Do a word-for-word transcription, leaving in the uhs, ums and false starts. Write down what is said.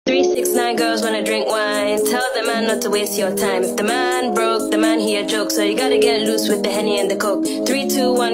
Three, six, nine girls wanna drink wine. Tell the man not to waste your time. If the man broke, the man he a joke. So you gotta get loose with the Henny and the Coke. Three, two, one.